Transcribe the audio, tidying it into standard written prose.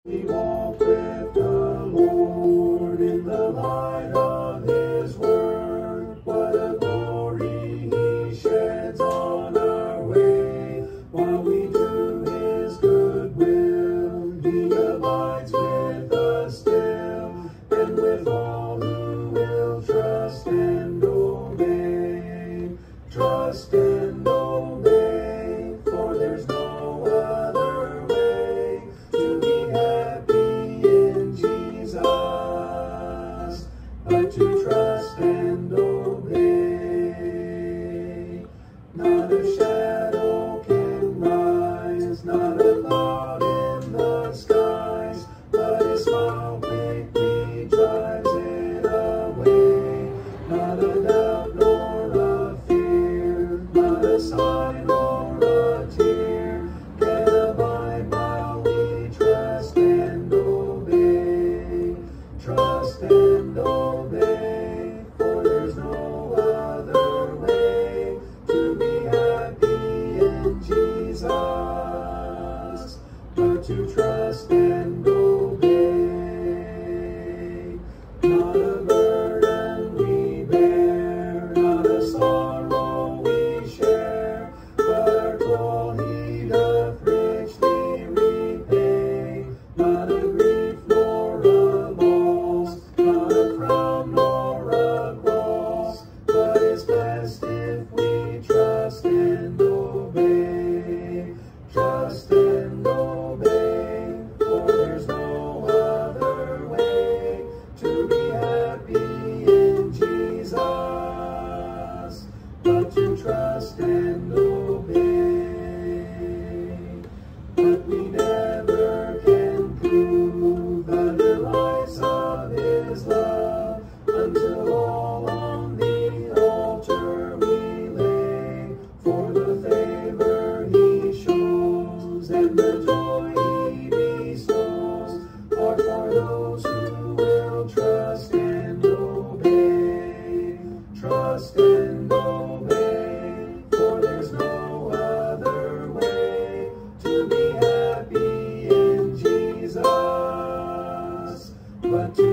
We walk with the Lord in the light of His word. What a glory He sheds on our way. While we do His good will, He abides with us still, and with all who will trust and obey. Trust and obey, for there's no other way to be happy in Jesus, but to trust and obey. Not a shadow can rise, not a cloud in the skies, but His smile quickly drives it away. Not a doubt nor a fear, not a sign or a tear can abide while we trust and obey. Trust and obey, for there's no other way to be happy in Jesus, but to trust and obey. Not a burden we bear, not a sorrow we share, but our toil He doth richly repay. Not a grief nor a loss, not a crown nor a cross, but is best if we trust and obey. Trust and obey, for there's no other way to be happy in Jesus, but to trust and obey. But we never can prove the delights of His love until all on the altar we lay. For the favor He shows and the joy He bestows are for those who will trust and obey. Trust and obey, for there's no other way to be happy in Jesus, but to